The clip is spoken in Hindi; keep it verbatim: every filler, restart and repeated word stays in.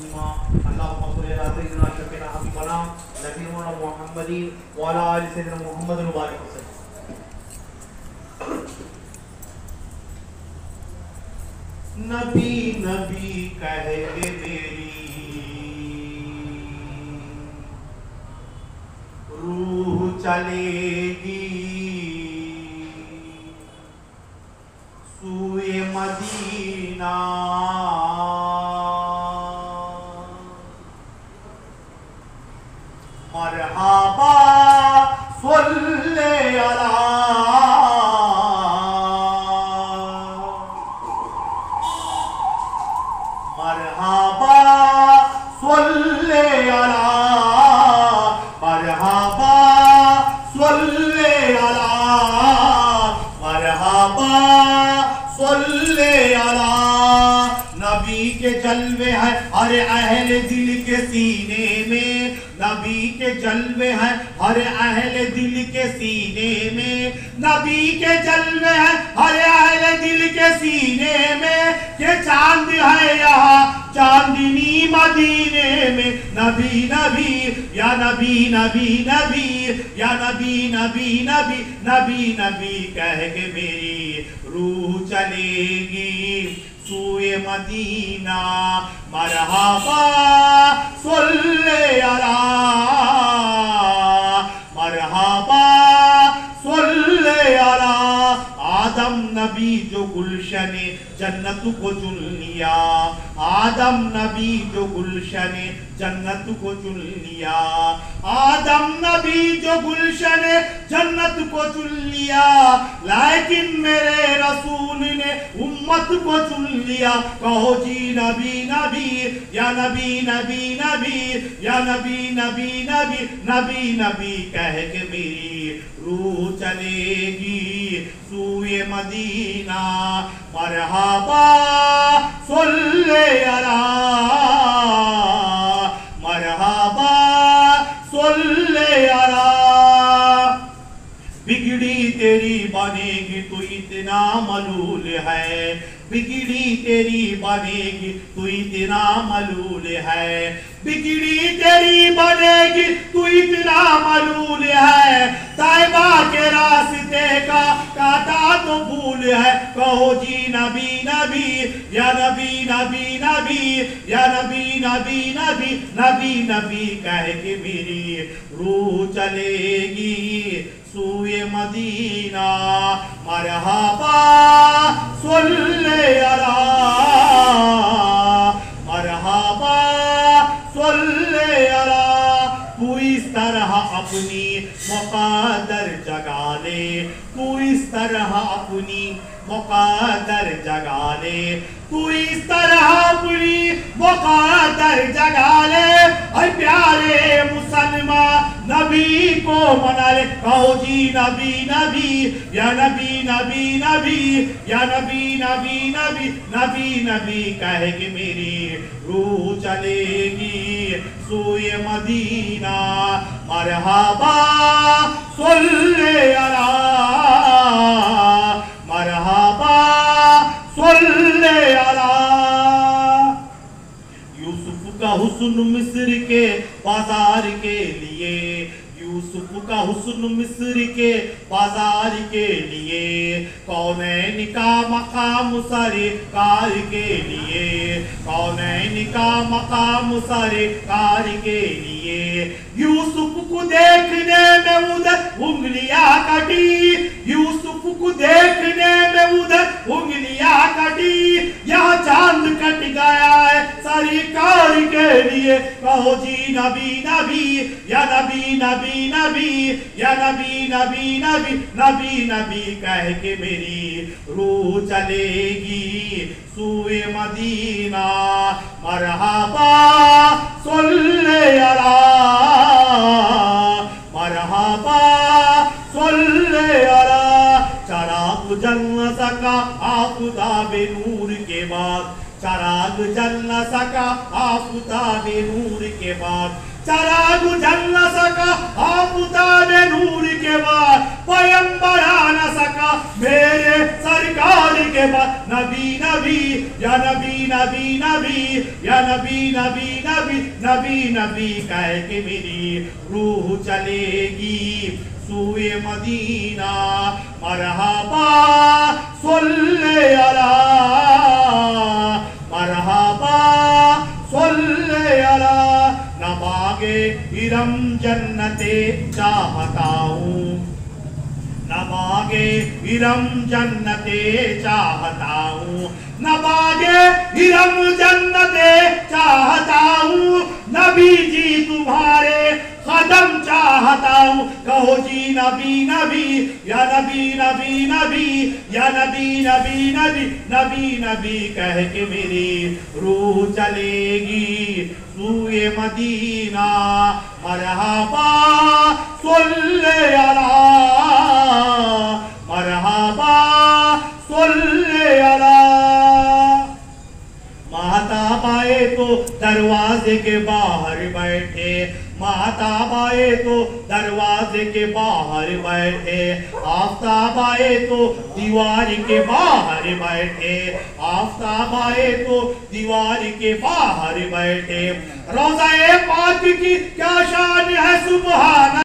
तस्लीमा। अल्लाहुम्मा सल्ली अला सय्यिदिना शफीना हबीबना नबीना मुहम्मदिन व अला आलि सय्यिदिना मुहम्मद मुबारक वसल्लम। नबी नबी कह के मेरी रूह चलेगी सूए मदीना। मरहबा सल्ले अला मरहबा सल्ले अला मरहबा सल्ले अला मरहबा सल्ले अला। नबी के जलवे हैं हर अहले दिल के सीने में, नबी के जलवे हैं हर अहले दिल के सीने में, नबी के जलवे हैं हर अहले दिल के सीने में। के चांद है यहाँ चांदनी मदीने में। नबी नबी या नबी नबी नबी या नबी नबी नबी नबी नबी कह के मेरी रूह चलेगी सूए मदीना। मरहबा सल्ले अला मरहबा सल्ले अला। आदम नबी जो गुलशने जन्नत को चुन लिया, आदम नबी जो गुलशने जन्नत को चुन लिया, आदम नबी जो गुलशने जन्नत को चुन लिया। लेकिन मेरे रसूल ने उम्मत को चुन लिया। कहो जी नबी नबी या नबी नबी नबी या नबी नबी नबी नबी नबी कह के मेरी रूह चलेगी सूए मदीना। मरहबा सल्ले अला मरहबा सल्ले अला। बिगड़ी तेरी बनेगी तू इतना मलूल है, बिगड़ी तेरी बनेगी तू इतना मलूल है, बिगड़ी तेरी बनेगी तू इतना मलूल है। तैबा के रास्ते का काटा तो भूल है। कहो जी नबी नबी या नबी नबी नबी या नबी नबी नबी नबी नबी कह के मेरी रूह चलेगी सूए मदीना। मरहबा सल्ले अला मरहबा सल्ले अला। तू इस तरह अपनी मुक़द्दर जगा ले, तू इस तरह अपनी मुक़द्दर जगा ले, तू इस तरह अपनी मुक़द्दर जगा ले। ऐ प्यारे मुसलमान नबी को मना ले। कहो जी नबी नबी या नबी नबी नबी या नबी नबी नबी नबी नबी कह के मेरी रूह चलेगी सूए मदीना। मरहबा सल्ले अला मरहबा सल्ले अला। यूसुफ का हुस्न मिस्र के बाजार के लिए, यूसुफ का हुस्न मिस्र के बाजार के लिए, कौनैन का मकाम सरकार के लिए, कौनैन का मकाम सरकार के लिए। यूसुफ को देखने में उधर उंगलियां कटी, यूसुफ को देखने में उधर उंगलियां कटी। यहाँ चांद कट गया है सरकार के लिए। कहो जी नबी नबी या नबी नबी नबी या नबी नबी नबी नबी नबी कह के मेरी रूह चलेगी सूए मदीना। मरहबा सल्ले अला मरहबा सल्ले अला। चराग जल न सका आफताबे नूर के बाद, चराग जल न सका आफताबे नूर के बाद। चराग जल न सका आफताबे नूर के बाद, पैगंबर आ न सका मेरे सरकार के बाद। नबी नबी या नबी नबी नबी या नबी नबी नबी नबी नबी कह के मेरी रूह चलेगी सूए मदीना। मरहबा सल्ले अला, मरहबा सल्ले अला। न मांगे इरम जन्नते चाहता हूँ, न मांगे इरम जन्नते चाहता हूँ, न मांगे इरम जन्नते चाहता हूँ। नबी जी तुम्हारे कदम चाहता हूँ। कहो जी नबी नबी या नबी नबी नबी या नबी नबी नबी नबी नबी कह के मेरी रूह चलेगी सूए मदीना। मरहबा सल्ले अला, मरहबा सल्ले अला। महताब आए तो दरवाजे के बाहर बैठे, महताब आए तो दरवाजे के बाहर बैठे, आफताब आए तो दीवार के बाहर बैठे, आफताब आए तो दीवार के बाहर बैठे। रोज़ा-ए पाक की क्या शान है सुभान